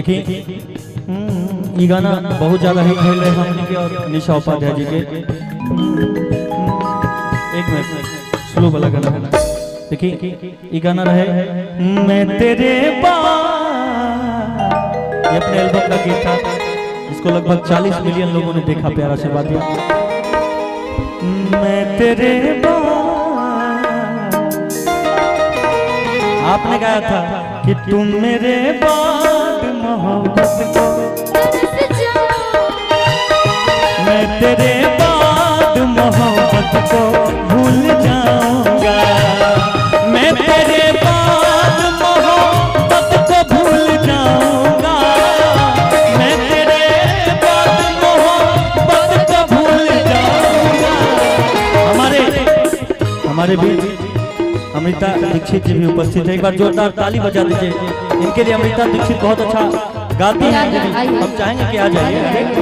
देखिए ये गाना बहुत ज्यादा हिट खेल रहे हैं के और निशा उपाध्याय जी के। एक मिनट स्लो वाला गाना है। देखिए ये गाना रहे मैं तेरे ये अपने एल्बम का गीत था, इसको लगभग 40 मिलियन लोगों ने देखा, प्यारा से बात दिया। मैं तेरे आपने गाया था कि तुम मेरे बाद मोहब्बत को, मैं तेरे बाद मोहब्बत को भूल जाऊंगा, मैं तेरे बाद मोहब्बत को भूल जाऊंगा, मैं तेरे बाद मोहब्बत को भूल जाऊंगा। हमारे बीच अमृता दीक्षित जी भी उपस्थित है, एक बार जोरदार ताली बजा दीजिए इनके लिए। अमृता दीक्षित बहुत अच्छा गाती हैं, हम चाहेंगे कि आ जाइए।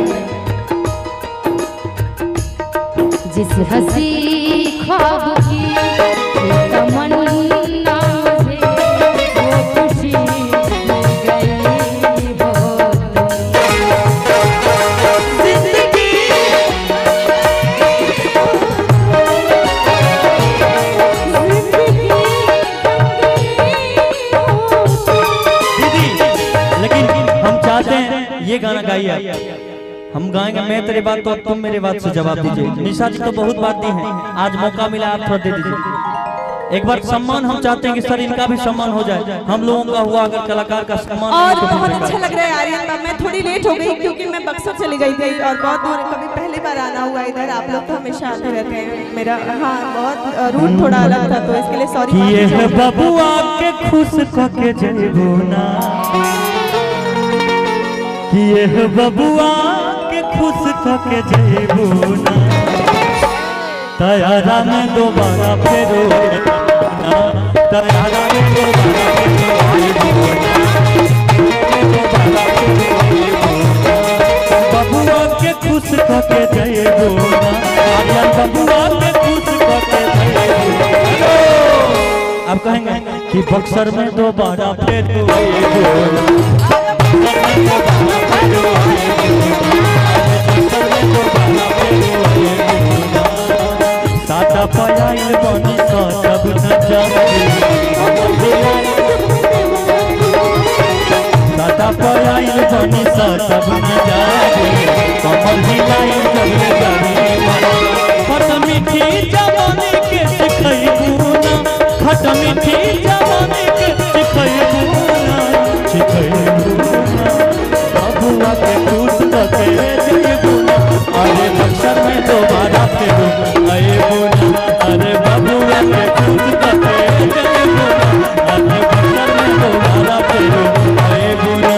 जिस हंसी ख्वाब की तमन्ना मुझे वो खुशी मिल गई हो जिंदगी। दीदी लेकिन हम चाहते हैं ये गाना गाइए, हम गाएंगे मैं तेरे बात तो अब तुम मेरे बात से जवाब दीजिए। निशा जी तो बहुत बात दी है, आज मौका मिला आप थोड़ा दे दीजिए। एक बार सम्मान हम चाहते हैं कि सर इनका भी सम्मान हो जाए, हम लोगों का हुआ अगर कलाकार का सम्मान। और बहुत अच्छा लग रहा है आर्यन मैम, मैं थोड़ी लेट हो गई क्योंकि मैं बक्सर चली गई थी और बहुत दूर, कभी पहली बार आना हुआ इधर। आप लोग तो हमेशा आते रहते हैं, मेरा हाँ बहुत रूट थोड़ा अलग था तो इसके लिए सॉरी। ये बबुआ के खुश के जइबो ना, ये बबुआ के खुश के जइबो ना, तैयारा में दोबारा फेरो ना, तैयारा में दोबारा बबुआ के खुश के जइबो ना, आर्यन बबुआ के खुश के जइबो। अब कहेंगे कि बक्सर में दोबारा फेरो सादा पयाइल बनी सब न जाने, सादा पयाइल बनी सब न जाने, कमर हिलाई जब जाने खट मीठी जवानी के सिखैबू ना, खट मीठी जवानी के सिखैबू ना, सिखैबू ना बबुआ के खुश के जइबू ना, अरे बक्सर में दोबारा फेरो अइबू ना, अरे बबुआ के खुश के जइबू ना, अरे बक्सर में दोबारा फेरो अइबू ना।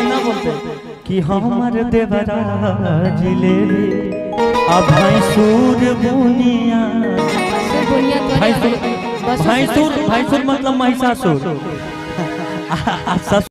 ना बोलते कि हमार देवरा जिलेबी अब भैंसूर बुनिया भैंसूर मतलब महिषासुर